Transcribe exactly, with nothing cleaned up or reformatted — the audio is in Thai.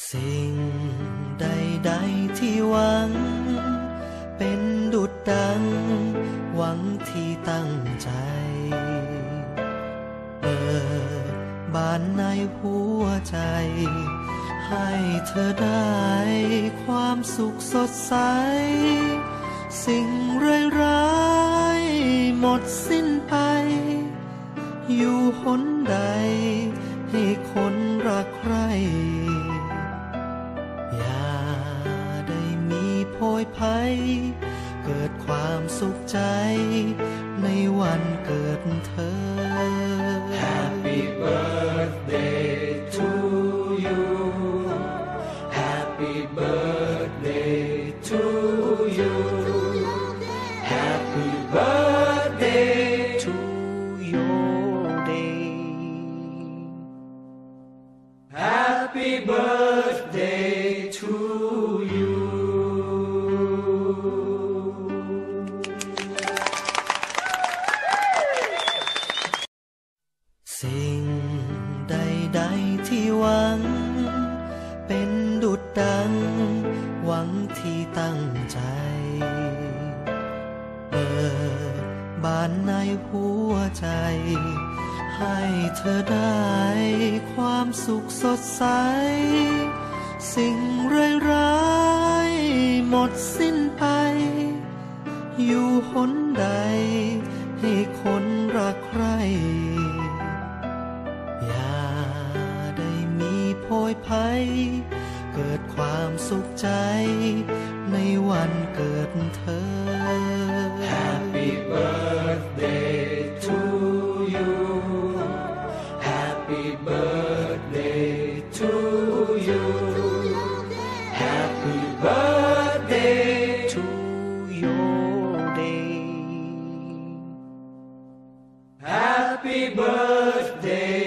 สิ่งใดๆที่หวังเป็นดุจดังหวังที่ตั้งใจเปิดบานในหัวใจให้เธอได้ความสุขสดใสสิ่งร้ายๆหมดสิ้นไปอยู่หนใดให้คนรักใครอย่าได้มีโพยภัยเกิดความสุขใจในวันเกิดเธอ Happy birthday to you Happy birthday to you Happy birthday to your day Happy birthday to you สิ่งใดๆที่หวังเป็นดุจดังหวังที่ตั้งใจเปิดบานในหัวใจให้เธอได้ความสุขสดใสสิ่งร้ายๆหมดสิ้นไปอยู่หนใดให้คนรักใครอย่าได้มีโพยภัยเกิดความสุขใจในวันเกิดเธอ Happy birthday to you Happy birthday to you Happy birthday to your day Happy birthday